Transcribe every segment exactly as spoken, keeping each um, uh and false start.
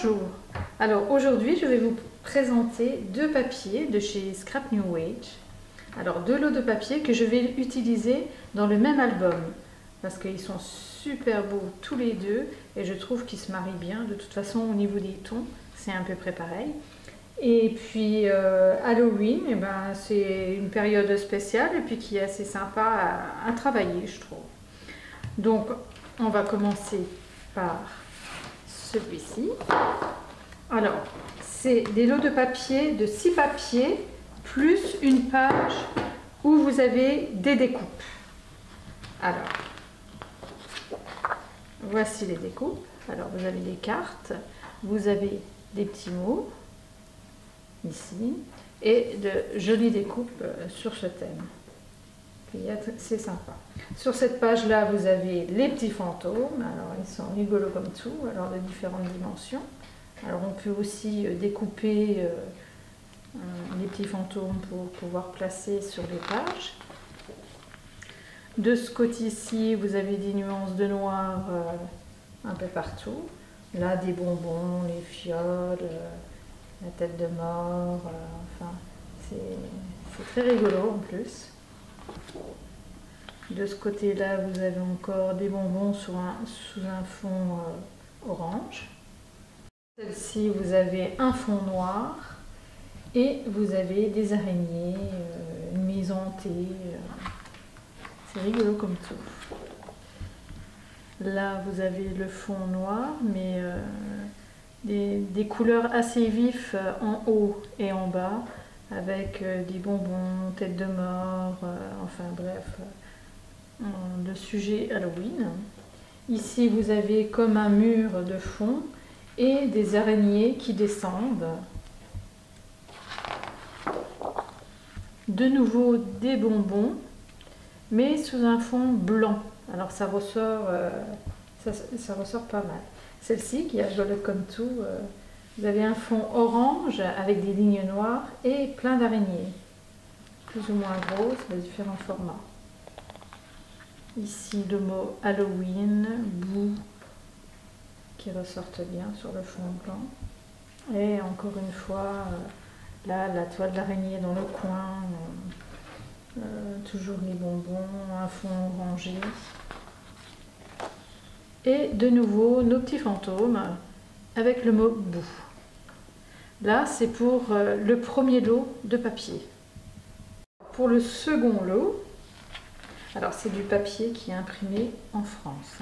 Bonjour, alors aujourd'hui je vais vous présenter deux papiers de chez Scrap New Age. Alors deux lots de papier que je vais utiliser dans le même album parce qu'ils sont super beaux tous les deux et je trouve qu'ils se marient bien. De toute façon au niveau des tons c'est à peu près pareil. Et puis euh, Halloween, eh ben, c'est une période spéciale et puis qui est assez sympa à, à travailler je trouve. Donc on va commencer par celui-ci. Alors, c'est des lots de papier, de six papiers, plus une page où vous avez des découpes. Alors, voici les découpes. Alors, vous avez des cartes, vous avez des petits mots, ici, et de jolies découpes sur ce thème. C'est sympa. Sur cette page-là, vous avez les petits fantômes. Alors, ils sont rigolos comme tout, alors de différentes dimensions. Alors, on peut aussi découper euh, euh, les petits fantômes pour pouvoir placer sur les pages. De ce côté-ci, vous avez des nuances de noir euh, un peu partout. Là, des bonbons, les fioles, euh, la tête de mort. Euh, enfin, c'est très rigolo en plus. De ce côté-là, vous avez encore des bonbons sous un, sous un fond euh, orange. Celle-ci, vous avez un fond noir et vous avez des araignées, euh, une maison hantée. Euh, c'est rigolo comme tout. Là, vous avez le fond noir, mais euh, des, des couleurs assez vives en haut et en bas, avec euh, des bonbons, tête de mort, euh, enfin bref. Le sujet Halloween. Ici vous avez comme un mur de fond et des araignées qui descendent. De nouveau des bonbons mais sous un fond blanc. Alors ça ressort, euh, ça, ça ressort pas mal. Celle-ci qui est rigolote comme tout, euh, vous avez un fond orange avec des lignes noires et plein d'araignées, plus ou moins grosses de différents formats. Ici le mot Halloween, boue, qui ressortent bien sur le fond blanc. Et encore une fois, euh, là la toile d'araignée dans le coin, euh, euh, toujours les bonbons, un fond orangé. Et de nouveau nos petits fantômes avec le mot boue. Là c'est pour euh, le premier lot de papier. Pour le second lot, alors c'est du papier qui est imprimé en France.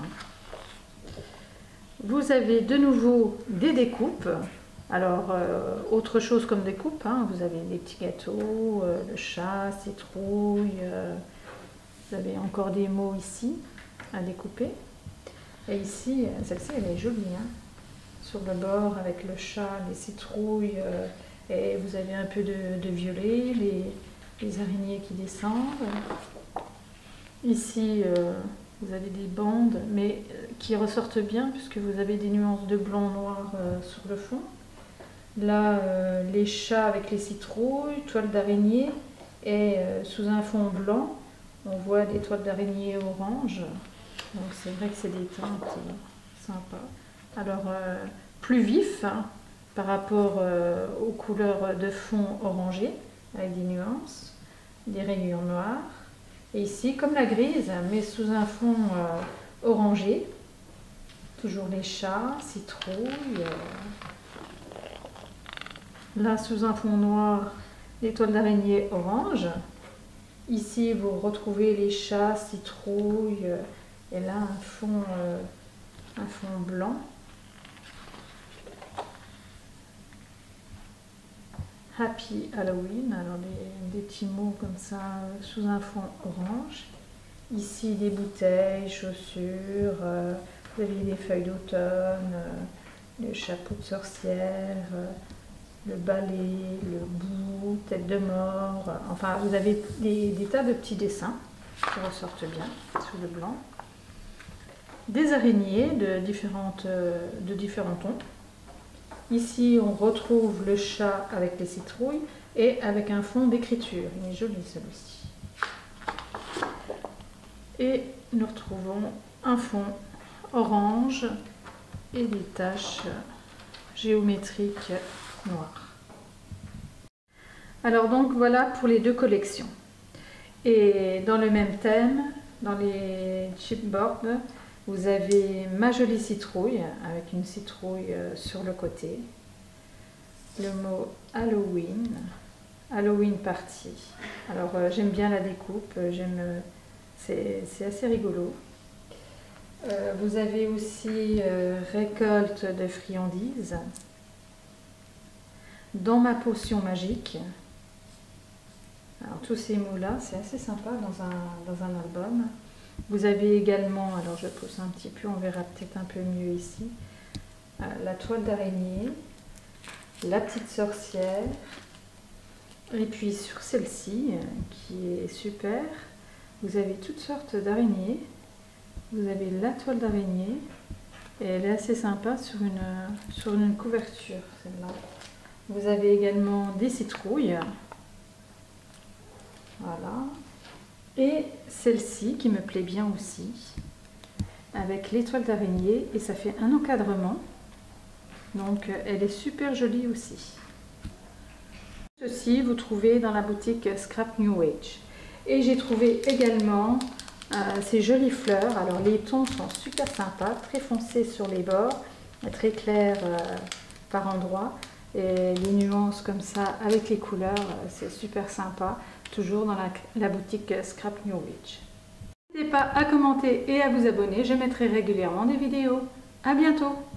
Vous avez de nouveau des découpes. Alors euh, autre chose comme découpe, hein, vous avez des petits gâteaux, euh, le chat, citrouille. Euh, vous avez encore des mots ici à découper. Et ici, celle-ci elle est jolie, hein, sur le bord avec le chat, les citrouilles. Euh, et vous avez un peu de, de violet, les, les araignées qui descendent. Ici, euh, vous avez des bandes, mais qui ressortent bien puisque vous avez des nuances de blanc-noir euh, sur le fond. Là, euh, les chats avec les citrouilles, toiles d'araignée, et euh, sous un fond blanc, on voit des toiles d'araignée orange. Donc c'est vrai que c'est des teintes euh, sympas. Alors, euh, plus vif hein, par rapport euh, aux couleurs de fond orangé, avec des nuances, des rayures noires. Et ici, comme la grise, mais sous un fond euh, orangé, toujours les chats, citrouilles. Euh. Là, sous un fond noir, les toiles d'araignée orange. Ici, vous retrouvez les chats, citrouilles. Euh, et là, un fond, euh, un fond blanc. Happy Halloween, alors des, des petits mots comme ça euh, sous un fond orange. Ici des bouteilles, chaussures, euh, vous avez des feuilles d'automne, euh, le chapeau de sorcière, euh, le balai, le bout, tête de mort. Euh, enfin, vous avez des, des tas de petits dessins qui ressortent bien sous le blanc. Des araignées de, différentes, euh, de différents tons. Ici, on retrouve le chat avec les citrouilles et avec un fond d'écriture. Il est joli celui-ci. Et nous retrouvons un fond orange et des taches géométrique noir. Alors donc voilà pour les deux collections. Et dans le même thème, dans les chipboards, vous avez ma jolie citrouille avec une citrouille sur le côté. Le mot Halloween, Halloween Party. Alors euh, j'aime bien la découpe, j'aime, c'est assez rigolo. Euh, vous avez aussi euh, récolte de friandises. Dans ma potion magique. Alors tous ces mots-là, c'est assez sympa dans un, dans un album. Vous avez également, alors je pousse un petit peu, on verra peut-être un peu mieux ici, euh, la toile d'araignée, la petite sorcière, et puis sur celle-ci, euh, qui est super, vous avez toutes sortes d'araignées. Vous avez la toile d'araignée, et elle est assez sympa sur une, sur une couverture, celle-là. Vous avez également des citrouilles. Voilà. Et celle-ci qui me plaît bien aussi, avec l'étoile d'araignée, et ça fait un encadrement. Donc elle est super jolie aussi. Ceci vous trouvez dans la boutique Scrap New Age. Et j'ai trouvé également euh, ces jolies fleurs. Alors les tons sont super sympas, très foncés sur les bords, très clairs euh, par endroits. Et les nuances comme ça avec les couleurs, c'est super sympa. Toujours dans la, la boutique Scrap New Age. N'hésitez pas à commenter et à vous abonner, je mettrai régulièrement des vidéos. À bientôt!